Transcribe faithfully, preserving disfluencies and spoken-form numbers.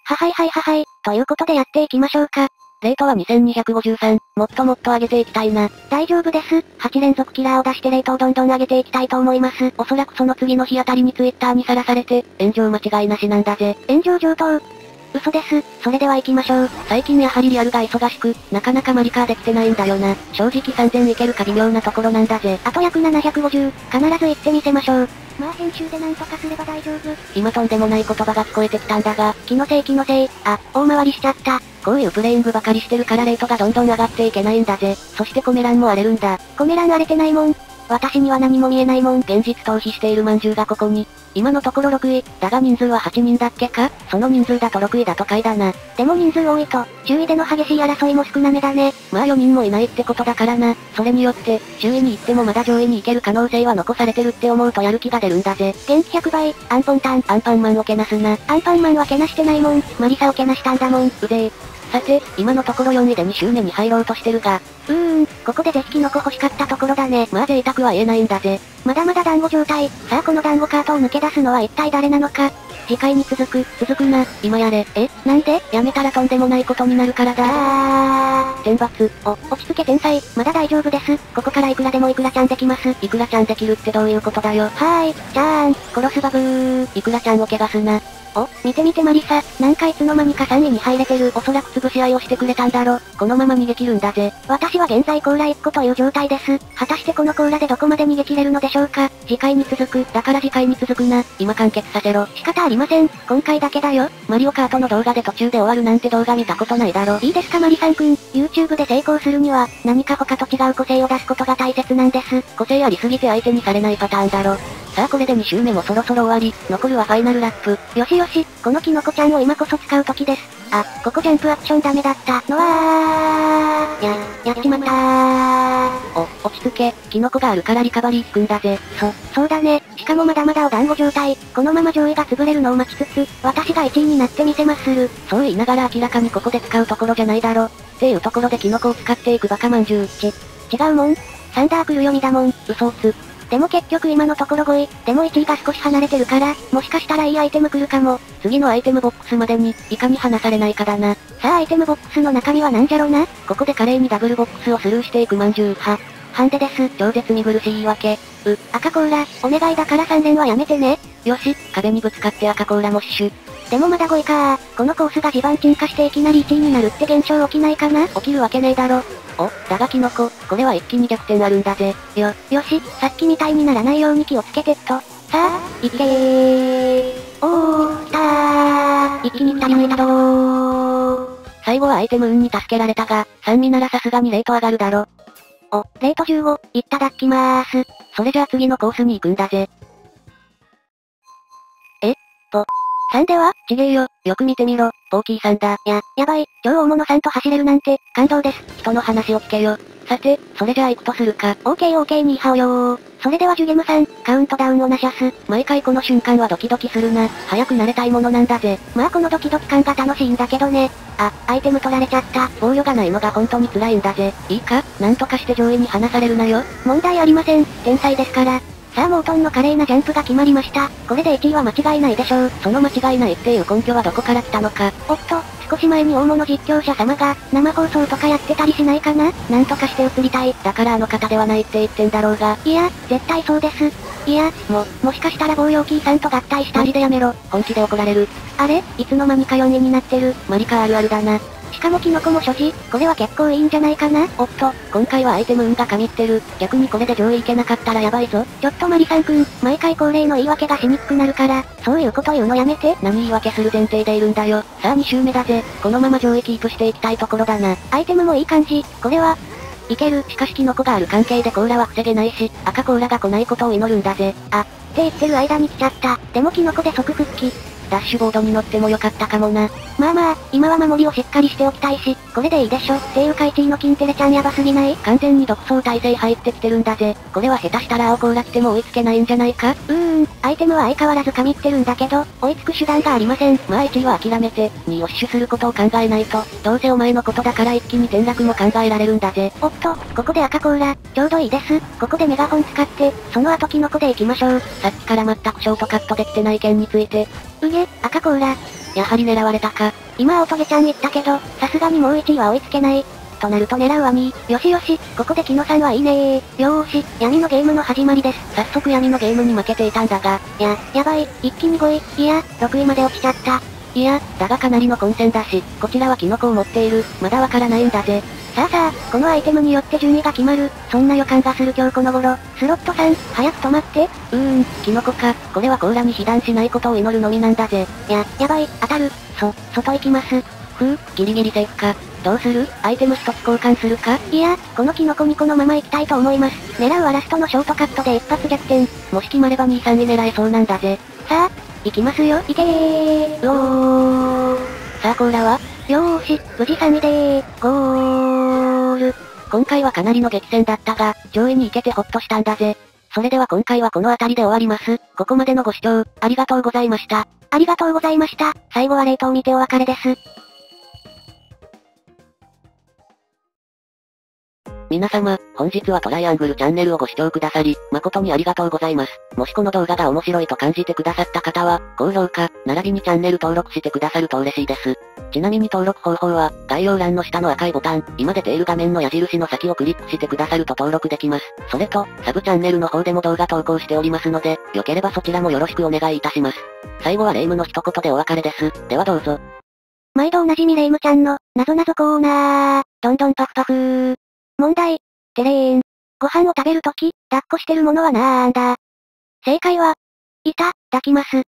ははいはいははい、ということでやっていきましょうか。 レートはにせんにひゃくごじゅうさん、もっともっと上げていきたいな。 大丈夫です。はち連続キラーを出してレートをどんどん上げていきたいと思います。 おそらくその次の日あたりにツイッターにさらされて、炎上間違いなしなんだぜ。 炎上上等。嘘です。それでは行きましょう。 最近やはりリアルが忙しく、なかなかマリカーできてないんだよな。正直さんぜんいけるか微妙なところなんだぜ。 あと約ななひゃくごじゅう、必ず行ってみせましょう。まあ編集でなんとかすれば大丈夫。 今とんでもない言葉が聞こえてきたんだが、 気のせい気のせい。あ、大回りしちゃった。 こういうプレイングばかりしてるからレートがどんどん上がっていけないんだぜ。そしてコメ欄も荒れるんだ。 コメ欄荒れてないもん。私には何も見えないもん。 現実逃避しているまんじゅうがここに。今のところろくい、だが人数ははちにんだっけか？その人数だとろくいだと下位だな。 でも人数多いと、周囲での激しい争いも少なめだね。 まあよにんもいないってことだからな。それによって、周囲に行ってもまだ上位に行ける可能性は残されてるって思うとやる気が出るんだぜ。 元気ひゃくばい、アンポンタン。 アンパンマンをけなすな。 アンパンマンはけなしてないもん。マリサをけなしたんだもん。 うぜえ。さて、今のところよんいでに周年に入ろうとしてるが。 うーん、ここでぜひキノコ欲しかったところだね。 まあ贅沢は言えないんだぜ。 まだまだ団子状態。さあこの団子カートを抜け出すのは一体誰なのか。次回に続く、 続くな、今やれ。 え、なんで？ やめたらとんでもないことになるからだ。 あー。 天罰。 お、落ち着け天才。まだ大丈夫です。ここからいくらでもいくらちゃんできます。 いくらちゃんできるってどういうことだよ。 はーい、じゃーん、殺すバブー。 いくらちゃんを怪我すな。 お、見て見てマリサ、なんかいつの間にかさんいに入れてる。 おそらく潰し合いをしてくれたんだろ。このまま逃げ切るんだぜ。 私は現在コーラいっこという状態です。果たしてこのコーラでどこまで逃げ切れるのでしょうか。次回に続く。 だから次回に続くな。今完結させろ。 仕方ありません。今回だけだよ。 マリオカートの動画で途中で終わるなんて動画見たことないだろ。 いいですかマリさんくん。YouTube で成功するには、何か他と違う個性を出すことが大切なんです。 個性ありすぎて相手にされないパターンだろ。さあこれでに周目もそろそろ終わり、残るはファイナルラップ。 よしよし、このキノコちゃんを今こそ使う時です。あ、ここジャンプアクションダメだったのはー。や、やっちまったー。 お、落ち着け、キノコがあるからリカバリー効くんだぜ。 そ、そうだね。しかもまだまだお団子状態。このまま上位が潰れるのを待ちつつ、私がいちいになってみせまする。 そう言いながら明らかにここで使うところじゃないだろ。っていうところでキノコを使っていくバカまんじゅう。 ち、違うもん。サンダー来る読みだもん。 嘘をつ。 でも結局今のところごい、でもいちいが少し離れてるから、もしかしたらいいアイテム来るかも。 次のアイテムボックスまでに、いかに離されないかだな。 さあアイテムボックスの中身は何じゃろな。 ここで華麗にダブルボックスをスルーしていくまんじゅう。は、 ハンデです。 超絶見苦しい言い訳。 う、赤コーラ、お願いだからさん連はやめてね。 よし、壁にぶつかって赤コーラも死守。 でもまだごいかー。このコースが地盤沈下していきなりいちいになるって現象起きないかな。 起きるわけねえだろ。お、だがキノコ、これは一気に逆転あるんだぜ。 よ、よし、さっきみたいにならないように気をつけてっと。さあ、いけー。おー、来たー。一気に二人抜いたどー。 最後はアイテム運に助けられたが、さん味ならさすがにレート上がるだろ。 お、レートじゅうご、いただきまーす。 それじゃあ次のコースに行くんだぜ。えと、 さんではちげえよ、よく見てみろ、ポーキーさんだ。 や、やばい、超大物さんと走れるなんて、感動です。 人の話を聞けよ。さて、それじゃあ行くとするか。 オーケーオーケーにーハオよー。それではジュゲムさん、カウントダウンをなしゃす。 毎回この瞬間はドキドキするな。早く慣れたいものなんだぜ。 まあこのドキドキ感が楽しいんだけどね。あ、アイテム取られちゃった。 防御がないのが本当に辛いんだぜ。いいか、なんとかして上位に離されるなよ。 問題ありません。天才ですから。さあモートンの華麗なジャンプが決まりました。これでいちいは間違いないでしょう。 その間違いないっていう根拠はどこから来たのか。 おっと、少し前に大物実況者様が、生放送とかやってたりしないかな。なんとかして映りたい。 だからあの方ではないって言ってんだろうが。 いや、絶対そうです。いや、も、もしかしたらボーヨーキーさんと合体したマジでやめろ、本気で怒られる。 あれ、いつの間にかよんいになってる。 マリカあるあるだな。 しかもキノコも所持、これは結構いいんじゃないかな。 おっと、今回はアイテム運が神ってる。逆にこれで上位いけなかったらやばいぞ。 ちょっとマリさんくん、毎回恒例の言い訳がしにくくなるから、そういうこと言うのやめて。 何言い訳する前提でいるんだよ。さあに周目だぜ。このまま上位キープしていきたいところだな。 アイテムもいい感じ。これは、いける。 しかしキノコがある関係でコーラは防げないし、赤コーラが来ないことを祈るんだぜ。 あ、って言ってる間に来ちゃった。でもキノコで即復帰。 ダッシュボードに乗ってもよかったかもな。 まあまあ、今は守りをしっかりしておきたいし、これでいいでしょ。っていうかいちいのキンテレちゃんやばすぎない？ 完全に独走体制入ってきてるんだぜ。これは下手したら青コーラ来ても追いつけないんじゃないか？ うーん、アイテムは相変わらず神ってるんだけど、追いつく手段がありません。 まあいちいは諦めて、にいを死守することを考えないと、どうせお前のことだから一気に転落も考えられるんだぜ。 おっと、ここで赤コーラ、ちょうどいいです。ここでメガホン使って、その後キノコで行きましょう。 さっきから全くショートカットできてない件について、 うげ、赤コーラ。 やはり狙われたか。 今青トゲちゃん言ったけど、さすがにもういちいは追いつけない。となると狙うはにい。よしよし、ここでキノさんはいいねー。よーし、闇のゲームの始まりです。 早速闇のゲームに負けていたんだが、 や、やばい、一気にごい、いや、ろくいまで落ちちゃった。 いや、だがかなりの混戦だし、こちらはキノコを持っている、まだわからないんだぜ。 さあさあ、このアイテムによって順位が決まる、そんな予感がする今日この頃。スロットさん、早く止まって。 うーん、キノコか、これはコーラに被弾しないことを祈るのみなんだぜ。 や、やばい、当たる。そ、外行きます。 ふう、ギリギリセーフか。どうする？アイテム一つ交換するか？ いや、このキノコにこのまま行きたいと思います。狙うはラストのショートカットで一発逆転。 もし決まればに、さんい狙えそうなんだぜ。 さあ、行きますよ、いけー。うおー。 さあコーラは？ よーし、無事さんいでー。ゴール。 今回はかなりの激戦だったが、上位に行けてほっとしたんだぜ。それでは今回はこの辺りで終わります。ここまでのご視聴、ありがとうございました。 ありがとうございました。最後は冷凍見てお別れです。 皆様、本日はトライアングルチャンネルをご視聴くださり、誠にありがとうございます。もしこの動画が面白いと感じてくださった方は、高評価、並びにチャンネル登録してくださると嬉しいです。ちなみに登録方法は、概要欄の下の赤いボタン、今出ている画面の矢印の先をクリックしてくださると登録できます。それと、サブチャンネルの方でも動画投稿しておりますので、よければそちらもよろしくお願いいたします。最後はレイムの一言でお別れです。ではどうぞ。 毎度おなじみレイムちゃんの、なぞなぞコーナー。どんどんパフパフー。問題。てれーん。ご飯を食べるとき、抱っこしてるものはなーんだ。正解は、いた、抱きます。